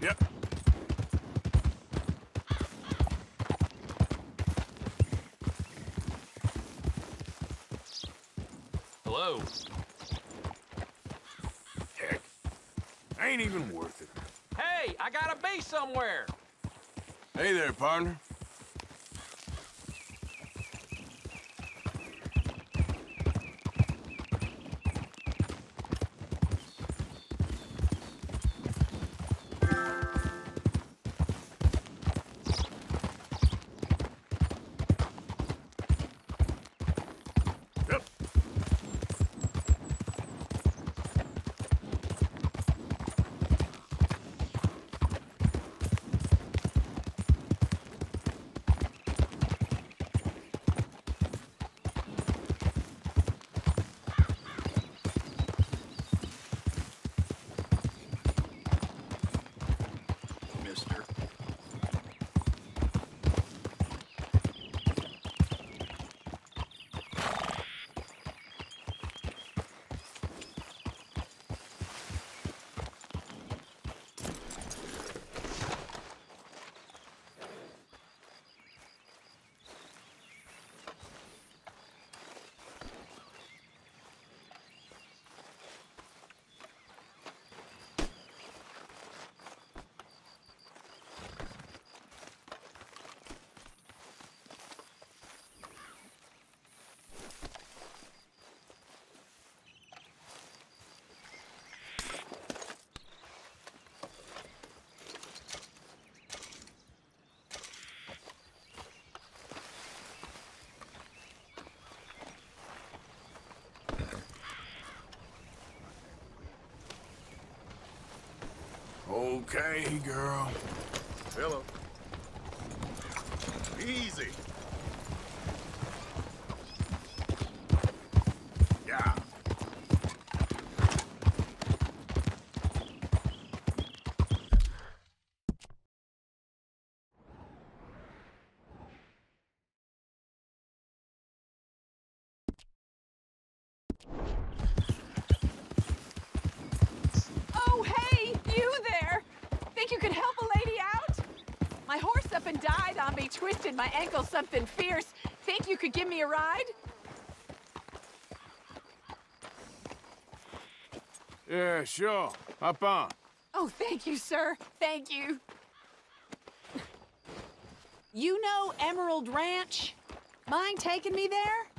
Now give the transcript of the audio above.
Yep. Hello. Heck, ain't even worth it. Hey, I gotta be somewhere. Hey there, partner. Yep. Mister. Okay, girl. Hello. Easy. Yeah. Oh, hey, you there! Think you could help a lady out? My horse up and died on me, twisted my ankle something fierce. Think you could give me a ride? Yeah, sure. Hop on. Oh, thank you, sir. Thank you. You know Emerald Ranch? Mind taking me there?